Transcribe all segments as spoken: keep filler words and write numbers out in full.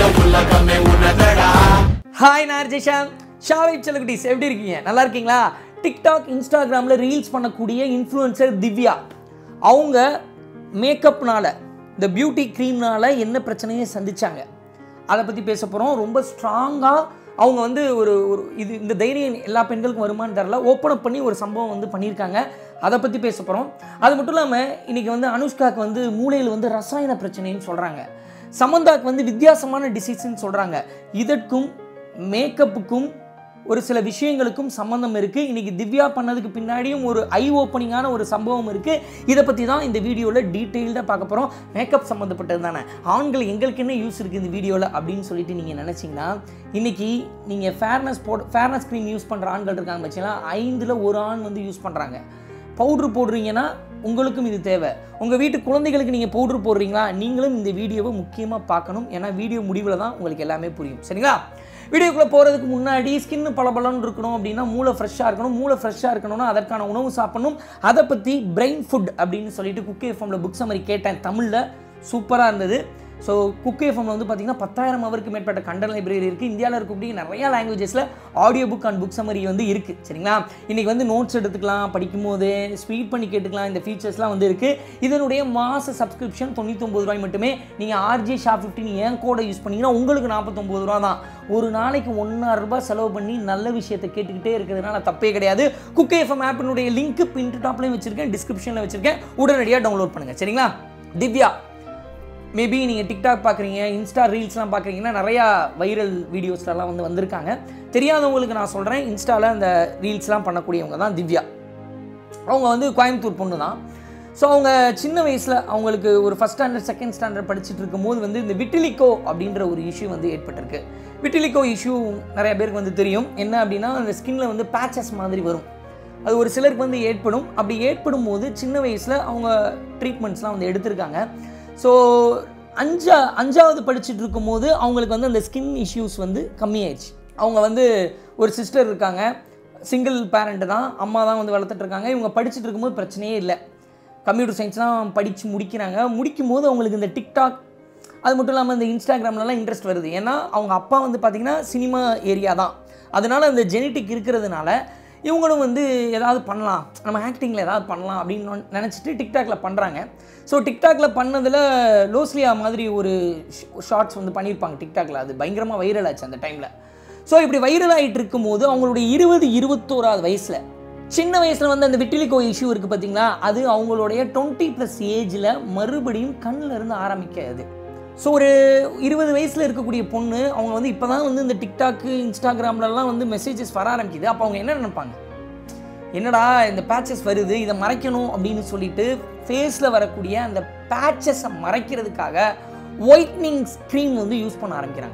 Hi நான் ஜெஷாம் ஷாவிப் செல்லகுட்டீஸ் எப்படி இருக்கீங்க? நல்லா இருக்கீங்களா? டிக்டாக் இன்ஸ்டாகிராமில் ரீல்ஸ் பண்ணக்கூடிய இன்ஃப்ளூயன்சர் திவ்யா அவங்க மேக்கப்னால இந்த பியூட்டி க்ரீம்னால என்ன பிரச்சனையை சந்திச்சாங்க அதை பற்றி பேச போகிறோம். ரொம்ப ஸ்ட்ராங்காக அவங்க வந்து ஒரு ஒரு இது இந்த தைரியம் எல்லா பெண்களுக்கும் வருமானு தெரில, ஓப்பன் அப் பண்ணி ஒரு சம்பவம் வந்து பண்ணியிருக்காங்க. அதை பற்றி பேச போகிறோம். அது மட்டும் இல்லாமல் இன்றைக்கி வந்து அனுஷ்காவுக்கு வந்து மூளையில் வந்து ரசாயன பிரச்சனைன்னு சொல்கிறாங்க. சமந்தாக்கு வந்து வித்தியாசமான டிசீஸ்ன்னு சொல்கிறாங்க. இதற்கும் மேக்கப்புக்கும் ஒரு சில விஷயங்களுக்கும் சம்மந்தம் இருக்குது. இன்றைக்கி திவ்யா பண்ணதுக்கு பின்னாடியும் ஒரு ஐ ஓப்பனிங்கான ஒரு சம்பவம் இருக்குது. இதை பற்றி தான் இந்த வீடியோவில் டீட்டெயில்டாக பார்க்க போகிறோம். மேக்கப் சம்மந்தப்பட்டது தானே, ஆண்கள் எங்களுக்கு என்ன யூஸ் இருக்குது இந்த வீடியோவில் அப்படின்னு சொல்லிட்டு நீங்கள் நினச்சிங்கன்னா, இன்றைக்கி நீங்கள் ஃபேர்னஸ் போட் ஃபேர்னஸ் க்ரீம் யூஸ் பண்ணுற ஆண்கள் இருக்காங்க பார்த்தீங்களா, ஐந்தில் ஒரு ஆண் வந்து யூஸ் பண்ணுறாங்க. பவுட்ரு போடுறீங்கன்னா உங்களுக்கும் இது தேவை. உங்கள் வீட்டு குழந்தைகளுக்கு நீங்கள் பவுட்ரு போடுறீங்களா, நீங்களும் இந்த வீடியோவை முக்கியமாக பார்க்கணும். ஏன்னா வீடியோ முடிவில் தான் உங்களுக்கு எல்லாமே புரியும். சரிங்களா? வீடியோக்குள்ளே போகிறதுக்கு முன்னாடி ஸ்கின்னு பளபளன்னு இருக்கணும் அப்படின்னா மூளை ஃப்ரெஷ்ஷாக இருக்கணும். மூளை ஃப்ரெஷ்ஷாக இருக்கணும்னா அதற்கான உணவு சாப்பிடணும். அதை பற்றி பிரெயின் ஃபுட் அப்படின்னு சொல்லிட்டு குக் எஃப்எம்மில் புக் சம்மரி கேட்டேன். தமிழில் சூப்பராக இருந்தது. ஸோ குக் எஃப்எம்மில் வந்து பார்த்திங்கன்னா பத்தாயிரம் அவருக்கு மேற்பட்ட கண்டென்ட் லைப்ரரி இருக்குது. இந்தியாவில் இருக்கக்கூடிய நிறையா லாங்குவேஜஸில் audio book and book summary வந்து இருக்குது. சரிங்களா? இன்றைக்கி வந்து நோட்ஸ் எடுத்துக்கலாம், படிக்கும் போது ஸ்பீட் பண்ணி கேட்டுக்கலாம். இந்த ஃபீச்சர்ஸ்லாம் வந்து இருக்குது. இதனுடைய மாத சப்ஸ்கிரிப்ஷன் தொண்ணூத்தொம்பது ரூபாய் மட்டுமே. நீங்கள் ஆர்ஜே ஷாப் ஃபிஃப்டின் ஏன் கோடை யூஸ் பண்ணிங்கன்னா உங்களுக்கு நாற்பத்தொம்பது ரூபா தான். ஒரு நாளைக்கு ஒன்றாயிரம் ரூபாய் செலவு பண்ணி நல்ல விஷயத்தை கேட்டுக்கிட்டே இருக்கிறதுனால தப்பே கிடையாது. குக் எஃப்எம் ஆப்பினுடைய லிங்க் பின் டாப்லேயும் வச்சுருக்கேன், டிஸ்கிரிப்ஷனில் வச்சுருக்கேன். உடனடியாக டவுன்லோட் பண்ணுங்கள். சரிங்களா? திவ்யா மேபி நீங்கள் டிக்டாக் பார்க்குறீங்க, இன்ஸ்டா ரீல்ஸ்லாம் பார்க்குறீங்கன்னா நிறையா வைரல் வீடியோஸ்லாம் வந்து வந்திருக்காங்க. தெரியாதவங்களுக்கு நான் சொல்கிறேன், இன்ஸ்டாவில் அந்த ரீல்ஸ்லாம் பண்ணக்கூடியவங்க தான் திவ்யா. அவங்க வந்து கோயம்புத்தூர் பொண்ணு தான். ஸோ அவங்க சின்ன வயசில் அவங்களுக்கு ஒரு ஃபஸ்ட் ஸ்டாண்டர்ட் செகண்ட் ஸ்டாண்டர்ட் படிச்சுட்டு இருக்கும்போது வந்து இந்த விட்டிலிகோ அப்படின்ற ஒரு இஷ்யூ வந்து ஏற்பட்டிருக்கு. விட்டிலிகோ இஷ்யூ நிறைய பேருக்கு வந்து தெரியும். என்ன அப்படின்னா, அந்த ஸ்கின்னில் வந்து பேச்சஸ் மாதிரி வரும். அது ஒரு சிலருக்கு வந்து ஏற்படும். அப்படி ஏற்படும் போது சின்ன வயசில் அவங்க ட்ரீட்மெண்ட்ஸ்லாம் வந்து எடுத்திருக்காங்க. ஸோ அஞ்சா அஞ்சாவது படிச்சுட்டு இருக்கும்போது அவங்களுக்கு வந்து அந்த ஸ்கின் இஷ்யூஸ் வந்து கம்மியாயிடுச்சு. அவங்க வந்து ஒரு சிஸ்டர் இருக்காங்க, சிங்கிள் பேரண்ட்டு தான், அம்மா தான் வந்து வளர்த்துட்ருக்காங்க. இவங்க படிச்சுட்டு இருக்கும்போது பிரச்சனையே இல்லை. கம்ப்யூட்டர் சயின்ஸ்லாம் படித்து முடிக்கிறாங்க. முடிக்கும் போது அவங்களுக்கு இந்த டிக்டாக் அது மட்டும் இல்லாமல் இந்த இன்ஸ்டாகிராம்லலாம் இன்ட்ரெஸ்ட் வருது. ஏன்னா அவங்க அப்பா வந்து பார்த்திங்கன்னா சினிமா ஏரியா தான். அதனால் அந்த ஜெனட்டிக் இருக்கிறதுனால இவங்களும் வந்து ஏதாவது பண்ணலாம், நம்ம ஆக்டிங்கில் ஏதாவது பண்ணலாம் அப்படின்னு நினச்சிட்டு டிக்டாக்ல பண்ணுறாங்க. ஸோ டிக்டாக்ல பண்ணதில் லோஸ்லியா மாதிரி ஒரு ஷார்ட்ஸ் வந்து பண்ணியிருப்பாங்க டிக்டாக்ல. அது பயங்கரமாக வைரல் ஆச்சு அந்த டைமில். ஸோ இப்படி வைரல் ஆகிட்டு இருக்கும்போது அவங்களுடைய இருபது இருபத்தோராவது வயசில், சின்ன வயசில் வந்து அந்த விட்டிலிகோ இஷ்யூ இருக்குது பார்த்தீங்களா, அது அவங்களுடைய டுவெண்ட்டி ப்ளஸ் ஏஜில் மறுபடியும் கண்ணில் இருந்து ஆரம்பிக்காது. ஸோ ஒரு இருபது வயசில் இருக்கக்கூடிய பொண்ணு அவங்க வந்து இப்போ தான் வந்து இந்த டிக்டாக்கு இன்ஸ்டாகிராம்லலாம் வந்து மெசேஜஸ் வர ஆரம்பிக்குது. அப்போ அவங்க என்ன நினைப்பாங்க, என்னடா இந்த பேச்சஸ் வருது, இதை மறைக்கணும் அப்படின்னு சொல்லிட்டு ஃபேஸில் வரக்கூடிய அந்த பேச்சஸை மறைக்கிறதுக்காக ஒயிட்னிங் க்ரீம் வந்து யூஸ் பண்ண ஆரம்பிக்கிறாங்க.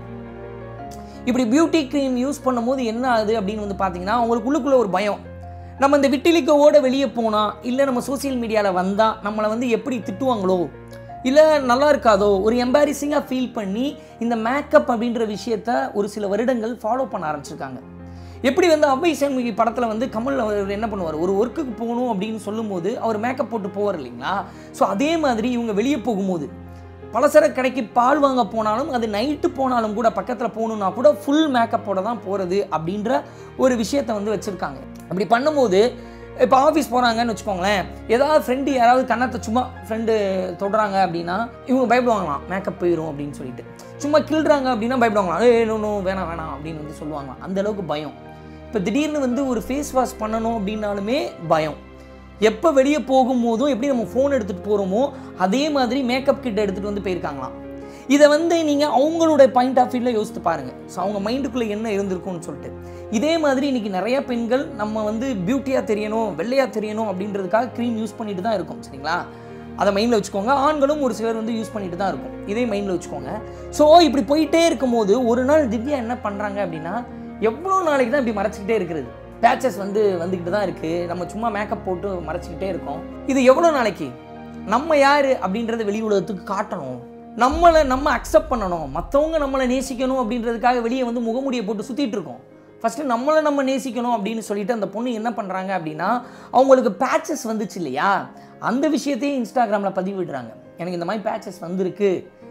இப்படி பியூட்டி க்ரீம் யூஸ் பண்ணும்போது என்ன ஆகுது அப்படின்னு வந்து பார்த்தீங்கன்னா, அவங்களுக்குள்ளுக்குள்ள ஒரு பயம், நம்ம இந்த விட்டிலிகோவோட வெளியே போனால், இல்லை நம்ம சோசியல் மீடியாவில் வந்தால் நம்மளை வந்து எப்படி திட்டுவாங்களோ, இல்லை நல்லா இருக்காதோ, ஒரு எம்பாரிசிங்காக ஃபீல் பண்ணி இந்த மேக்கப் அப்படின்ற விஷயத்த ஒரு சில வருடங்கள் ஃபாலோ பண்ண ஆரம்பிச்சிருக்காங்க. எப்படி வந்து அவ்வை சண்முகி படத்தில் வந்து கமல் அவர் என்ன பண்ணுவார், ஒரு ஒர்க்குக்கு போகணும் அப்படின்னு சொல்லும்போது அவர் மேக்கப் போட்டு போவார் இல்லைங்களா. ஸோ அதே மாதிரி இவங்க வெளியே போகும்போது பலசர கடைக்கு பால் வாங்க போனாலும், அது நைட்டு போனாலும் கூட பக்கத்தில் போகணுன்னா கூட ஃபுல் மேக்கப்போட தான் போகிறது அப்படின்ற ஒரு விஷயத்தை வந்து வச்சுருக்காங்க. அப்படி பண்ணும்போது இப்போ ஆஃபீஸ் போகிறாங்கன்னு வச்சுக்கோங்களேன், ஏதாவது ஃப்ரெண்டு யாராவது கண்ணத்தை சும்மா ஃப்ரெண்டு தொடுறாங்க அப்படின்னா இவங்க பயப்படுவாங்களாம், மேக்கப் போயிடும் அப்படின்னு சொல்லிட்டு. சும்மா கிள்றாங்க அப்படின்னா பயப்படுவாங்களாம், ஏ இன்னும் வேணாம் வேணாம் அப்படின்னு வந்து சொல்லுவாங்களாம். அந்தளவுக்கு பயம். இப்போ திடீர்னு வந்து ஒரு ஃபேஸ் வாஷ் பண்ணணும் அப்படின்னாலுமே பயம். எப்போ வெளியே போகும்போதும் எப்படி நம்ம ஃபோன் எடுத்துகிட்டு போகிறோமோ அதே மாதிரி மேக்கப் கிட்ட எடுத்துகிட்டு வந்து போயிருக்காங்களாம். இதை வந்து நீங்கள் அவங்களோட பாயிண்ட் ஆஃப் வியூவில் யோசித்து பாருங்கள். ஸோ அவங்க மைண்டுக்குள்ளே என்ன இருந்திருக்கும்னு சொல்லிட்டு. இதே மாதிரி இன்றைக்கி நிறையா பெண்கள் நம்ம வந்து பியூட்டியாக தெரியணும், வெள்ளையாக தெரியணும் அப்படின்றதுக்காக க்ரீம் யூஸ் பண்ணிட்டு தான் இருக்கும். சரிங்களா? அதை மைண்டில் வச்சுக்கோங்க. ஆண்களும் ஒரு சிலர் வந்து யூஸ் பண்ணிட்டு தான் இருக்கும். இதே மைண்டில் வச்சுக்கோங்க. ஸோ இப்படி போயிட்டே இருக்கும்போது ஒரு நாள் திவ்யா என்ன பண்ணுறாங்க அப்படின்னா, எவ்வளோ நாளைக்கு தான் இப்படி மறைச்சிக்கிட்டே இருக்கிறது, பேச்சஸ் வந்து வந்துக்கிட்டு தான் இருக்குது, நம்ம சும்மா மேக்கப் போட்டு மறைச்சிக்கிட்டே இருக்கோம், இது எவ்வளோ நாளைக்கு, நம்ம யார் அப்படின்றத வெளி உலகத்துக்கு காட்டணும், நம்மளை நம்ம அக்செப்ட் பண்ணணும், மற்றவங்க நம்மளை நேசிக்கணும் அப்படின்றதுக்காக வெளியே வந்து முகமூடியை போட்டு சுற்றிட்டு இருக்கோம். ஃபஸ்ட்டு நம்மளை நம்ம நேசிக்கணும் அப்படின்னு சொல்லிட்டு அந்த பொண்ணு என்ன பண்ணுறாங்க அப்படின்னா, அவங்களுக்கு பேச்சஸ் வந்துச்சு இல்லையா, அந்த விஷயத்தையே இன்ஸ்டாகிராமில் பதிவிடுறாங்க. எனக்கு இந்த மாதிரி பேச்சஸ் வந்திருக்கு,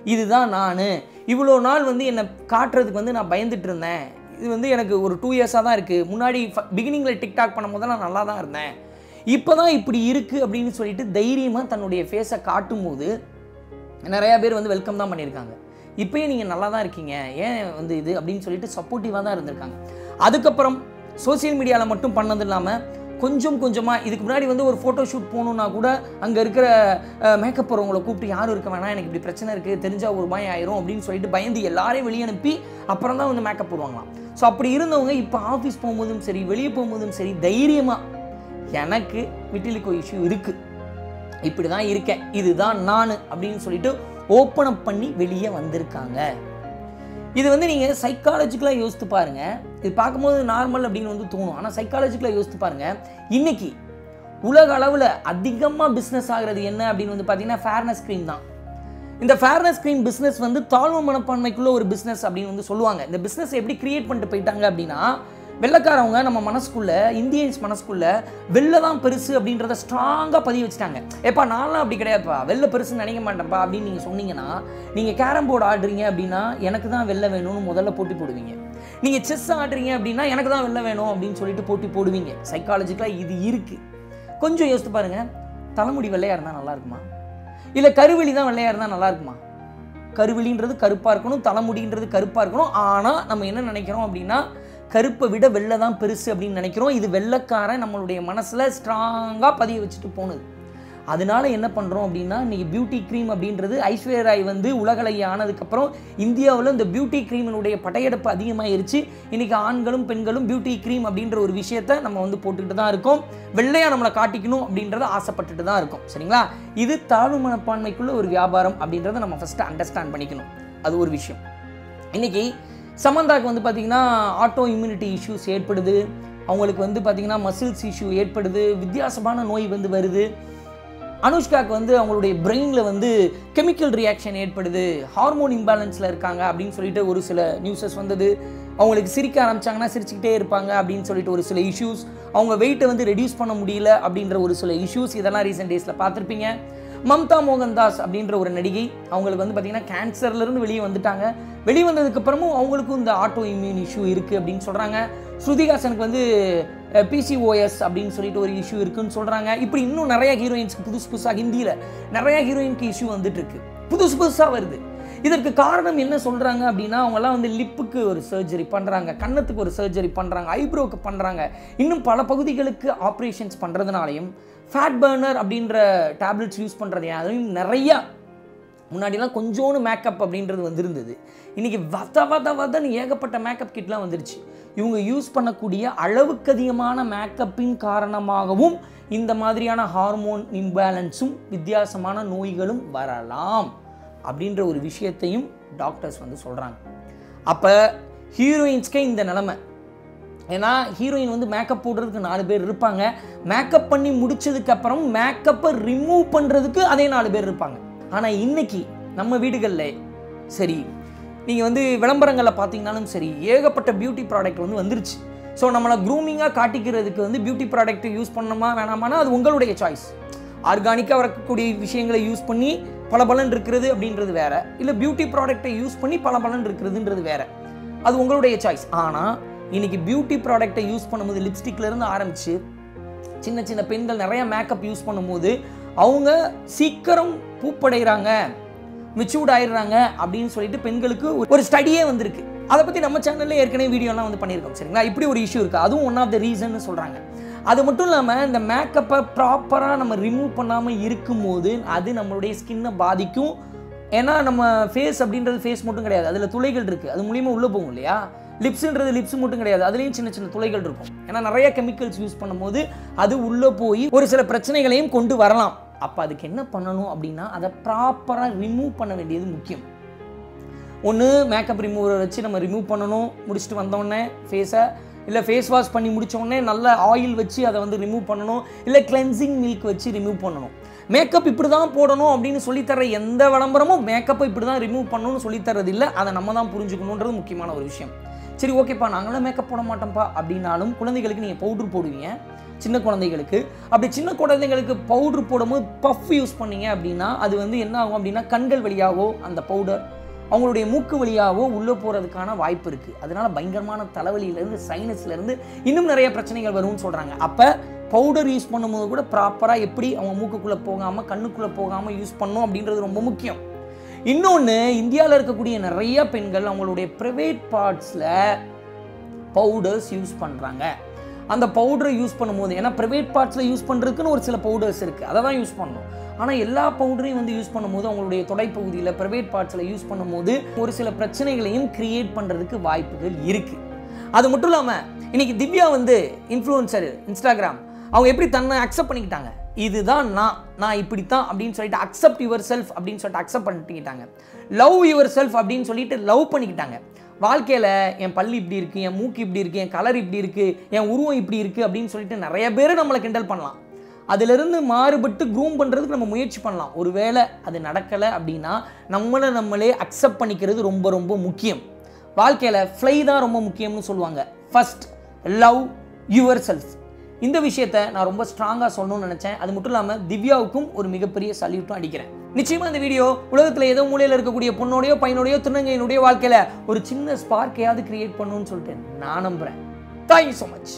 இதுதான் நான், இவ்வளோ நாள் வந்து என்னை காட்டுறதுக்கு வந்து நான் பயந்துட்டு இருந்தேன், இது வந்து எனக்கு ஒரு டூ இயர்ஸாக தான் இருக்குது, முன்னாடி பிகினிங்கில் டிக்டாக் பண்ணும்போது நான் நல்லா தான் இருந்தேன், இப்போ தான் இப்படி இருக்குது அப்படின்னு சொல்லிட்டு தைரியமாக தன்னுடைய ஃபேஸை காட்டும் போது நிறையா பேர் வந்து வெல்கம் தான் பண்ணியிருக்காங்க. இப்போயும் நீங்கள் நல்லா தான் இருக்கீங்க, ஏன் வந்து இது அப்படின்னு சொல்லிட்டு சப்போர்ட்டிவாக தான் இருந்திருக்காங்க. அதுக்கப்புறம் சோசியல் மீடியாவில் மட்டும் பண்ணது இல்லாமல் கொஞ்சம் கொஞ்சமாக இதுக்கு முன்னாடி வந்து ஒரு ஃபோட்டோ ஷூட் போகணுன்னா கூட அங்கே இருக்கிற மேக்கப் போகிறவங்களை கூப்பிட்டு யாரும் இருக்க வேணாம், எனக்கு இப்படி பிரச்சனை இருக்குது, தெரிஞ்சால் ஒரு பயம் ஆயிரும் அப்படின்னு சொல்லிட்டு பயந்து எல்லாரையும் வெளியே அனுப்பி அப்புறம் தான் வந்து மேக்கப் போடுவாங்களாம். ஸோ அப்படி இருந்தவங்க இப்போ ஆஃபீஸ் போகும்போதும் சரி, வெளியே போகும்போதும் சரி, தைரியமாக எனக்கு விட்டிலிகோ இஷ்யூ இருக்குது, இப்படி தான் இருக்கேன், இதுதான் நான் அப்படின்னு சொல்லிட்டு ஓப்பன் அப் பண்ணி வெளியே வந்திருக்காங்க. இது வந்து நீங்கள் சைக்காலஜிக்கலாக யோசித்து பாருங்கள். இது பார்க்கும்போது நார்மல் அப்படின்னு வந்து தோணும், ஆனால் சைக்காலஜிக்கலாக யோசித்து பாருங்கள். இன்றைக்கி உலக அளவில் அதிகமாக பிஸ்னஸ் ஆகிறது என்ன அப்படின்னு வந்து பார்த்தீங்கன்னா ஃபேர்னஸ் க்ரீம் தான். இந்த ஃபேர்னஸ் க்ரீம் பிஸ்னஸ் வந்து தாழ்வு மனப்பான்மைக்குள்ள ஒரு பிஸ்னஸ் அப்படின்னு வந்து சொல்லுவாங்க. இந்த பிஸ்னஸ் எப்படி கிரியேட் பண்ணிட்டு போயிட்டாங்க அப்படின்னா, வெள்ளைக்காரவங்க நம்ம மனசுக்குள்ள, இந்தியன்ஸ் மனசுக்குள்ள வெள்ளை தான் பெருசு அப்படின்றத ஸ்ட்ராங்காக பதிவு வச்சுட்டாங்க. எப்பா நான்லாம் அப்படி கிடையாதுப்பா, வெள்ளை பெருசுன்னு நினைக்க மாட்டேன்ப்பா அப்படின்னு நீங்கள் சொன்னீங்கன்னா, நீங்கள் கேரம் போர்டு ஆடுறீங்க அப்படின்னா எனக்கு தான் வெள்ளை வேணும்னு முதல்ல போட்டி போடுவீங்க. நீங்கள் செஸ் ஆடுறீங்க அப்படின்னா எனக்கு தான் வெள்ளை வேணும் அப்படின்னு சொல்லிட்டு போட்டி போடுவீங்க. சைக்காலஜிக்கலாக இது இருக்குது. கொஞ்சம் யோசித்து பாருங்கள், தலைமுடி வெள்ளையாக இருந்தால் நல்லா இருக்குமா, இல்லை கருவெளி தான் வெள்ளையாக இருந்தால் நல்லா இருக்குமா? கருவெளின்றது கருப்பாக இருக்கணும், தலைமுடின்றது கருப்பாக இருக்கணும். ஆனால் நம்ம என்ன நினைக்கிறோம் அப்படின்னா, கருப்பை விட வெள்ளை தான் பெருசு அப்படின்னு நினைக்கிறோம். இது வெள்ளைக்காரன் நம்மளுடைய மனசில் ஸ்ட்ராங்காக பதிய வச்சுட்டு போனது. அதனால என்ன பண்ணுறோம் அப்படின்னா, இன்றைக்கி பியூட்டி க்ரீம் அப்படின்றது ஐஸ்வர்யா ராய் வந்து உலகலையை ஆனதுக்கப்புறம் இந்தியாவில் இந்த பியூட்டி க்ரீமினுடைய படையெடுப்பு அதிகமாகிருச்சு. இன்றைக்கி ஆண்களும் பெண்களும் பியூட்டி க்ரீம் அப்படின்ற ஒரு விஷயத்தை நம்ம வந்து போட்டுக்கிட்டு தான் இருக்கோம். வெள்ளையாக நம்மளை காட்டிக்கணும் அப்படின்றத ஆசைப்பட்டுட்டு தான் இருக்கோம். சரிங்களா? இது தாழ்வு மனப்பான்மைக்குள்ள ஒரு வியாபாரம் அப்படின்றத நம்ம ஃபஸ்ட்டு அண்டர்ஸ்டாண்ட் பண்ணிக்கணும். அது ஒரு விஷயம். இன்றைக்கி சமந்தாக்கு வந்து பார்த்திங்கன்னா ஆட்டோ இம்யூனிட்டி இஷ்யூஸ் ஏற்படுது, அவங்களுக்கு வந்து பார்த்திங்கன்னா மசில்ஸ் இஷ்யூ ஏற்படுது, வித்தியாசமான நோய் வந்து வருது. அனுஷ்காக்கு வந்து அவங்களுடைய பிரெயினில் வந்து கெமிக்கல் ரியாக்ஷன் ஏற்படுது, ஹார்மோன் இம்பேலன்ஸில் இருக்காங்க அப்படின்னு சொல்லிட்டு ஒரு சில நியூஸஸ் வந்தது. அவங்களுக்கு சிரிக்க ஆரம்பித்தாங்கன்னா சிரிச்சுக்கிட்டே இருப்பாங்க அப்படின்னு சொல்லிட்டு ஒரு சில இஷ்யூஸ், அவங்க வெயிட்டை வந்து ரெடியூஸ் பண்ண முடியல அப்படின்ற ஒரு சில இஷ்யூஸ், இதெல்லாம் ரீசெண்ட் டேஸில் பார்த்துருப்பீங்க. மம்தா மோகன்தாஸ் அப்படின்ற ஒரு நடிகை, அவங்களுக்கு வந்து பார்த்திங்கன்னா கேன்சர்லேருந்து வெளியே வந்துட்டாங்க. வெளியே வந்ததுக்கப்புறமும் அவங்களுக்கும் இந்த ஆட்டோ இம்யூன் இஷ்யூ இருக்குது அப்படின்னு சொல்கிறாங்க. ஸ்ருதிஹாசனுக்கு வந்து பிசிஓஎஸ் அப்படின்னு சொல்லிட்டு ஒரு இஷ்யூ இருக்குன்னு சொல்கிறாங்க. இப்படி இன்னும் நிறைய ஹீரோயின்ஸ்க்கு புதுசு புதுசாக ஹிந்தியில் நிறையா ஹீரோயினுக்கு இஷ்யூ வந்துட்டுருக்கு, புதுசு புதுசாக வருது. இதற்கு காரணம் என்ன சொல்கிறாங்க அப்படின்னா, அவங்கெல்லாம் வந்து லிப்புக்கு ஒரு சர்ஜரி பண்ணுறாங்க, கன்னத்துக்கு ஒரு சர்ஜரி பண்ணுறாங்க, ஐப்ரோக்கு பண்ணுறாங்க, இன்னும் பல பகுதிகளுக்கு ஆப்ரேஷன்ஸ் பண்ணுறதுனாலையும் ஃபேட் பர்னர் அப்படின்ற டேப்லெட்ஸ் யூஸ் பண்ணுறது யாரையும் நிறையா. முன்னாடிலாம் கொஞ்சோன்னு மேக்கப் அப்படின்றது வந்துருந்தது, இன்றைக்கி வத வத வதன்னு ஏகப்பட்ட மேக்கப் கிட்லாம் வந்துருச்சு. இவங்க யூஸ் பண்ணக்கூடிய அளவுக்கு அதிகமான மேக்கப்பின் காரணமாகவும் இந்த மாதிரியான ஹார்மோன் இம்பேலன்ஸும் வித்தியாசமான நோய்களும் வரலாம் அப்படின்ற ஒரு விஷயத்தையும் டாக்டர்ஸ் வந்து சொல்கிறாங்க. அப்போ ஹீரோயின்ஸ்க்கே இந்த நிலைமை. ஏன்னா ஹீரோயின் வந்து மேக்கப் போடுறதுக்கு நாலு பேர் இருப்பாங்க, மேக்கப் பண்ணி முடிச்சதுக்கப்புறம் மேக்கப்பை ரிமூவ் பண்ணுறதுக்கு அதே நாலு பேர் இருப்பாங்க. ஆனால் இன்றைக்கி நம்ம வீடுகளில் சரி, நீங்கள் வந்து விளம்பரங்களில் பார்த்தீங்கன்னாலும் சரி, ஏகப்பட்ட பியூட்டி ப்ராடக்ட் வந்து வந்துருச்சு. ஸோ நம்மளை க்ரூமிங்காக காட்டிக்கிறதுக்கு வந்து பியூட்டி ப்ராடக்ட் யூஸ் பண்ணணுமா வேணாமானா அது உங்களுடைய சாய்ஸ். ஆர்கானிக்காக வரக்கூடிய விஷயங்களை யூஸ் பண்ணி பல பலன் இருக்கிறது அப்படின்றது வேறு, இல்லை பியூட்டி ப்ராடக்டை யூஸ் பண்ணி பல பலன் இருக்கிறதுன்றது வேறு, அது உங்களுடைய சாய்ஸ். ஆனால் இன்றைக்கி பியூட்டி ப்ராடக்டை யூஸ் பண்ணும்போது லிப்ஸ்டிக்லேருந்து ஆரம்பித்து சின்ன சின்ன பெண்கள் நிறையா மேக்கப் யூஸ் பண்ணும்போது அவங்க சீக்கிரம் பூப்படைகிறாங்க, மெச்சூர்ட் ஆயிடுறாங்க அப்படின்னு சொல்லிட்டு பெண்களுக்கு ஒரு ஸ்டடியே வந்திருக்கு. அதை பற்றி நம்ம சேனலில் ஏற்கனவே வீடியோலாம் வந்து பண்ணியிருக்கோம். சரிங்களா? இப்படி ஒரு இஷ்யூ இருக்குது, அதுவும் ஒன் ஆஃப் த ரீசன்னு சொல்கிறாங்க. அது மட்டும் இல்லாமல் இந்த மேக்கப்பை ப்ராப்பராக நம்ம ரிமூவ் பண்ணாமல் இருக்கும்போது அது நம்மளுடைய ஸ்கின்னை பாதிக்கும். ஏன்னா நம்ம ஃபேஸ் அப்படின்றது ஃபேஸ் மட்டும் கிடையாது, அதில் துளைகள் இருக்குது, அது மூலியமாக உள்ளே போகும் இல்லையா? லிப்ஸுன்றது லிப்ஸ் மட்டும் கிடையாது, அதுலேயும் சின்ன சின்ன துளைகள் இருக்கும். ஏன்னா நிறைய கெமிக்கல்ஸ் யூஸ் பண்ணும்போது அது உள்ளே போய் ஒரு சில பிரச்சனைகளையும் கொண்டு வரலாம். அப்போ அதுக்கு என்ன பண்ணணும் அப்படின்னா, அதை ப்ராப்பராக ரிமூவ் பண்ண வேண்டியது முக்கியம். ஒன்று மேக்கப் ரிமூவரை வச்சு நம்ம ரிமூவ் பண்ணணும், முடிச்சுட்டு வந்தோடனே ஃபேஸை, இல்லை ஃபேஸ் வாஷ் பண்ணி முடித்தோடனே நல்ல ஆயில் வச்சு அதை வந்து ரிமூவ் பண்ணணும், இல்லை கிளென்சிங் மில்க் வச்சு ரிமூவ் பண்ணணும். மேக்கப் இப்படி தான் போடணும் அப்படின்னு சொல்லித்தர எந்த விளம்பரமும் மேக்கப்பை இப்படி தான் ரிமூவ் பண்ணணும்னு சொல்லித்தரது இல்லை. அதை நம்ம தான் புரிஞ்சுக்கணுன்றது முக்கியமான ஒரு விஷயம். சரி ஓகேப்பா, நாங்களாம் மேக்கப் போட மாட்டோம்ப்பா அப்படின்னாலும் குழந்தைகளுக்கு நீங்கள் பவுட்ரு போடுவீங்க, சின்ன குழந்தைகளுக்கு. அப்படி சின்ன குழந்தைங்களுக்கு பவுடர் போடும்போது பஃப் யூஸ் பண்ணீங்க அப்படின்னா அது வந்து என்ன ஆகும் அப்படின்னா கண்கள் வழியாகவோ அந்த பவுடர் அவங்களுடைய மூக்கு வழியாகவோ உள்ளே போகிறதுக்கான வாய்ப்பு இருக்குது. அதனால பயங்கரமான தலைவலியிலேருந்து சைனஸ்லேருந்து இன்னும் நிறைய பிரச்சனைகள் வரும்னு சொல்கிறாங்க. அப்போ பவுடர் யூஸ் பண்ணும்போது கூட ப்ராப்பராக எப்படி அவங்க மூக்குக்குள்ளே போகாமல் கண்ணுக்குள்ளே போகாமல் யூஸ் பண்ணணும் அப்படின்றது ரொம்ப முக்கியம். இன்னொன்று, இந்தியாவில் இருக்கக்கூடிய நிறைய பெண்கள் அவங்களுடைய ப்ரைவேட் பார்ட்ஸில் பவுடர்ஸ் யூஸ் பண்ணுறாங்க. அந்த பவுடரை யூஸ் பண்ணும்போது, ஏன்னா ப்ரைவேட் பார்ட்ஸில் யூஸ் பண்ணுறதுக்குன்னு ஒரு சில பவுடர்ஸ் இருக்குது, அதை தான் யூஸ் பண்ணணும். ஆனால் எல்லா பவுடரையும் வந்து யூஸ் பண்ணும்போது அவங்களுடைய தொடைப்பகுதியில் ப்ரைவேட் பார்ட்ஸில் யூஸ் பண்ணும்போது ஒரு சில பிரச்சனைகளையும் கிரியேட் பண்ணுறதுக்கு வாய்ப்புகள் இருக்குது. அது மட்டும் இல்லாமல் இன்றைக்கி திவ்யா வந்து இன்ஃப்ளூயன்சர், இன்ஸ்டாகிராம், அவங்க எப்படி தன்னை அக்செப்ட் பண்ணிக்கிட்டாங்க, இதுதான் நான் நான் இப்படித்தான் அப்படின்னு சொல்லிட்டு அக்செப்ட் யுவர் செல்ஃப் அப்படின்னு சொல்லிட்டு அக்செப்ட் பண்ணிக்கிட்டாங்க. லவ் யுவர் செல்ஃப் அப்படின்னு சொல்லிட்டு லவ் பண்ணிக்கிட்டாங்க. வாழ்க்கையில் என் பல்லு இப்படி இருக்குது, என் மூக்கு இப்படி இருக்குது, என் கலர் இப்படி இருக்குது, என் உருவம் இப்படி இருக்குது அப்படின்னு சொல்லிட்டு நிறைய பேர் நம்மளை கிண்டல் பண்ணலாம். அதிலிருந்து மாறுபட்டு க்ரூம் பண்ணுறதுக்கு நம்ம முயற்சி பண்ணலாம். ஒருவேளை அது நடக்கலை அப்படின்னா நம்மளை நம்மளே அக்செப்ட் பண்ணிக்கிறது ரொம்ப ரொம்ப முக்கியம். வாழ்க்கையில் ஃப்ளை தான் ரொம்ப முக்கியம்னு சொல்லுவாங்க. First love yourself. இந்த விஷயத்தை நான் ரொம்ப ஸ்ட்ராங்காக சொல்லணும்னு நினச்சேன். அது மட்டும் இல்லாமல் திவ்யாவுக்கும் ஒரு மிகப்பெரிய சல்யூட்டும் அடிக்கிறேன். நிச்சயமாக இந்த வீடியோ உலகத்தில் ஏதோ மூலையில் இருக்கக்கூடிய பொண்ணோடையோ பையனோடையோ திருநங்கையினுடைய வாழ்க்கையில் ஒரு சின்ன ஸ்பார்க்கையாவது கிரியேட் பண்ணணும்னு சொல்லிட்டு நான் நம்புகிறேன். Thank you so much.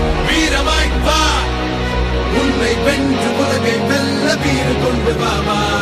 உன்னை வென்று உலகை வெல்ல வீறு கொண்டு வாமா.